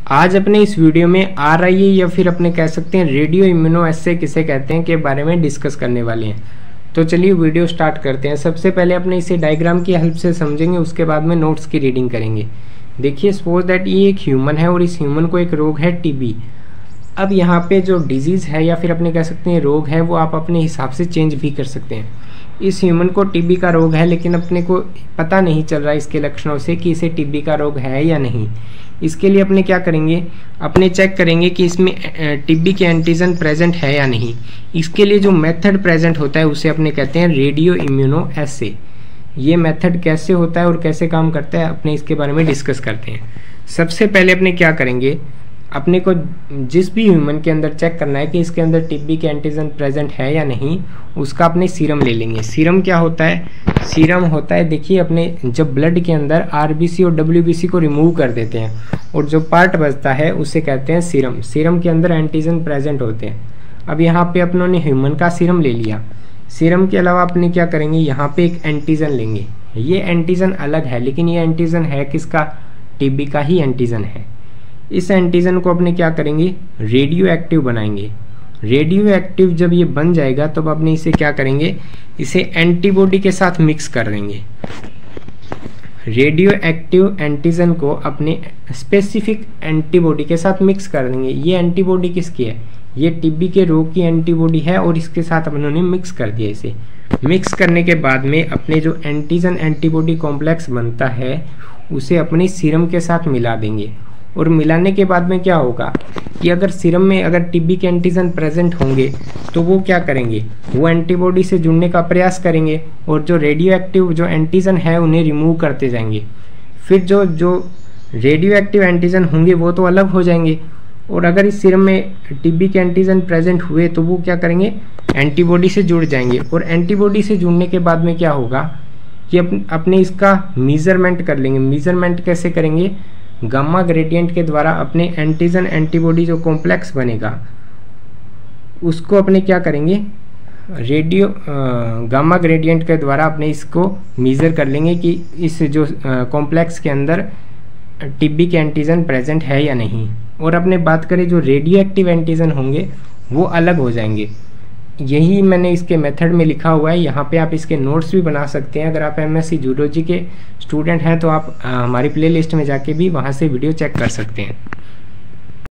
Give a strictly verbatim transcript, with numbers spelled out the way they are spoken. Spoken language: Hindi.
आज अपने इस वीडियो में आर आई ए या फिर अपने कह सकते हैं रेडियो इम्यूनोएस्से किसे कहते हैं के बारे में डिस्कस करने वाले हैं। तो चलिए वीडियो स्टार्ट करते हैं। सबसे पहले अपने इसे डायग्राम की हेल्प से समझेंगे, उसके बाद में नोट्स की रीडिंग करेंगे। देखिए सपोज दैट ये एक ह्यूमन है और इस ह्यूमन को एक रोग है टीबी। अब यहाँ पे जो डिजीज़ है या फिर अपने कह सकते हैं रोग है वो आप अपने हिसाब से चेंज भी कर सकते हैं। इस ह्यूमन को टीबी का रोग है, लेकिन अपने को पता नहीं चल रहा इसके लक्षणों से कि इसे टीबी का रोग है या नहीं। इसके लिए अपने क्या करेंगे, अपने चेक करेंगे कि इसमें टीबी के एंटीजन प्रेजेंट है या नहीं। इसके लिए जो मेथड प्रेजेंट होता है उसे अपने कहते हैं रेडियो इम्यूनोएस्से। ये मेथड कैसे होता है और कैसे काम करता है अपने इसके बारे में डिस्कस करते हैं। सबसे पहले अपने क्या करेंगे, अपने को जिस भी ह्यूमन के अंदर चेक करना है कि इसके अंदर टीबी के एंटीजन प्रेजेंट है या नहीं, उसका अपने सीरम ले लेंगे। सीरम क्या होता है, सीरम होता है देखिए अपने जब ब्लड के अंदर आरबीसी और डब्ल्यूबीसी को रिमूव कर देते हैं और जो पार्ट बचता है उसे कहते हैं सीरम। सीरम के अंदर एंटीजन प्रेजेंट होते हैं। अब यहाँ पे अपनों ने ह्यूमन का सीरम ले लिया। सीरम के अलावा अपने क्या करेंगे, यहाँ पे एक एंटीजन लेंगे। ये एंटीजन अलग है, लेकिन ये एंटीजन है किसका, टीबी का ही एंटीजन है। इस एंटीजन को अपने क्या करेंगे, रेडियो एक्टिव बनाएंगे। रेडियो एक्टिव जब ये बन जाएगा तब तो अपने इसे क्या करेंगे, इसे एंटीबॉडी के साथ मिक्स कर देंगे। रेडियो एक्टिव एंटीजन को अपने स्पेसिफिक एंटीबॉडी के साथ मिक्स कर देंगे। ये एंटीबॉडी किसकी है, ये टीबी के रोग की एंटीबॉडी है और इसके साथ उन्होंने मिक्स कर दिया। इसे मिक्स करने के बाद में अपने जो एंटीजन एंटीबॉडी कॉम्प्लेक्स बनता है उसे अपने सीरम के साथ मिला देंगे। और मिलाने के बाद में क्या होगा कि अगर सीरम में अगर टीबी के एंटीजन प्रेजेंट होंगे तो वो क्या करेंगे, वो एंटीबॉडी से जुड़ने का प्रयास करेंगे और जो रेडियो एक्टिव जो एंटीजन है उन्हें रिमूव करते जाएंगे। फिर जो जो रेडियो एक्टिव एंटीजन होंगे वो तो अलग हो जाएंगे और अगर इस सीरम में टीबी के एंटीजन प्रेजेंट हुए तो वो क्या करेंगे, एंटीबॉडी से जुड़ जाएंगे। और एंटीबॉडी से जुड़ने के बाद में क्या होगा कि अप, अपने इसका मेजरमेंट कर लेंगे। मेजरमेंट कैसे करेंगे, गामा ग्रेडियंट के द्वारा अपने एंटीजन एंटीबॉडी जो कॉम्प्लेक्स बनेगा उसको अपने क्या करेंगे, रेडियो गामा ग्रेडियंट के द्वारा अपने इसको मेज़र कर लेंगे कि इस जो कॉम्प्लेक्स के अंदर टीबी के एंटीजन प्रेजेंट है या नहीं। और अपने बात करें जो रेडियो एक्टिव एंटीजन होंगे वो अलग हो जाएंगे। यही मैंने इसके मेथड में लिखा हुआ है। यहाँ पे आप इसके नोट्स भी बना सकते हैं। अगर आप एमएससी जूलॉजी के स्टूडेंट हैं तो आप आ, हमारी प्लेलिस्ट में जाके भी वहाँ से वीडियो चेक कर सकते हैं।